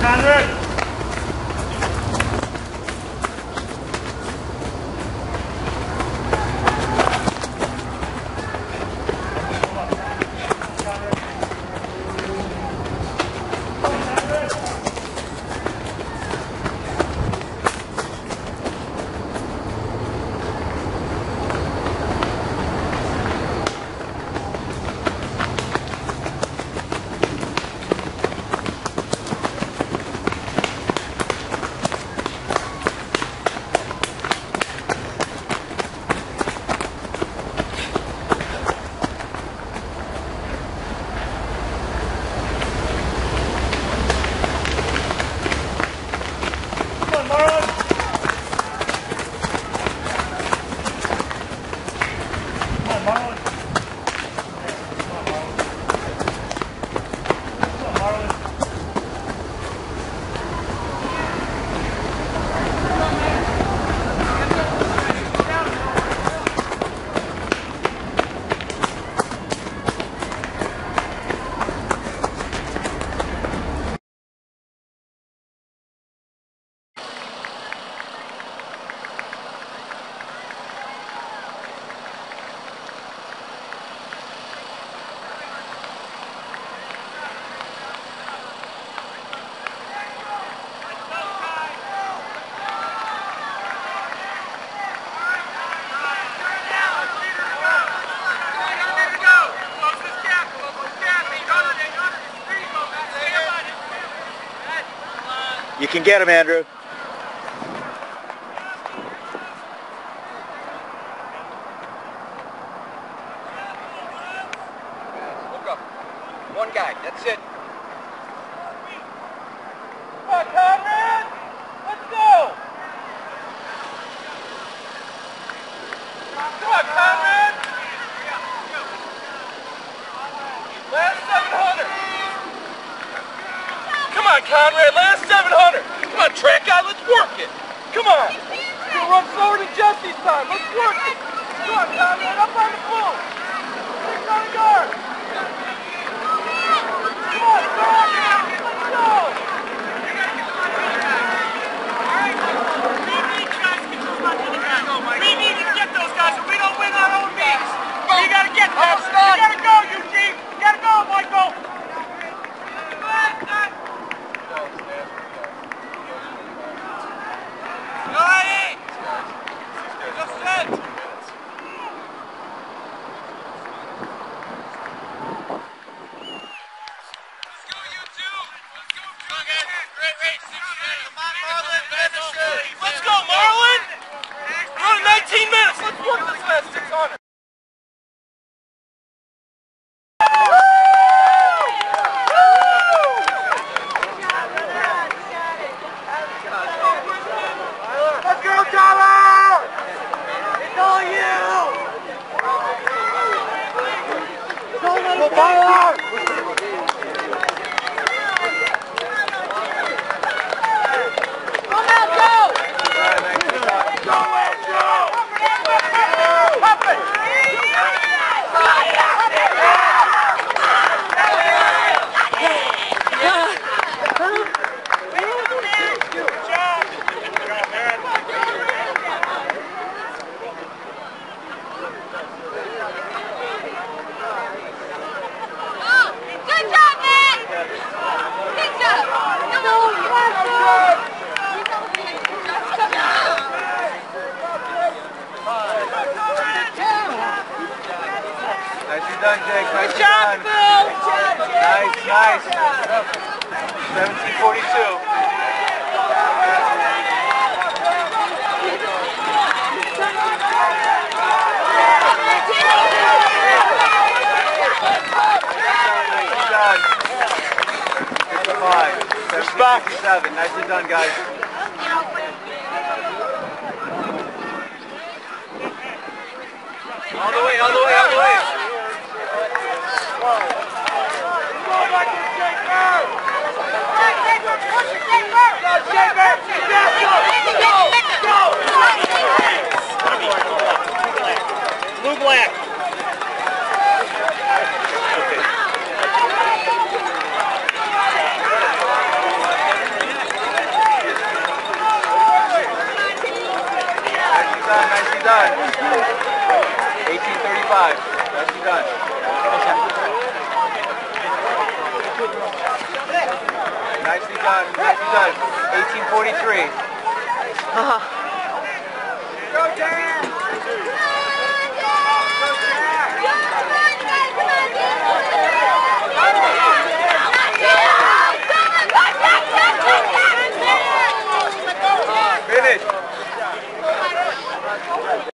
Conrad. You can get him, Andrew. Look up. One guy. That's it. Come on, Conrad! Let's go! Come on, Conrad! Last 700! Come on, Conrad, last 700! Come on, track guy, let's work it! Come on! You're gonna run slower than Jesse's time, let's work it! Come on, Conrad, up on the floor! 600 yards! Come on, Conrad! Let's go! We need to get those guys, or we don't win our own meets! You gotta get them! You gotta go, Eugene! You gotta go, Michael! Let's go, Marlon! We're on 19 minutes. Let's work this last 600. Let's go, Tyler! It's all you! Go, Tyler! Nicely done, Jake. Good job, Phil! Nice. 1742. Respect. 7. Nicely done, guys. All the way. Blue black. 1943.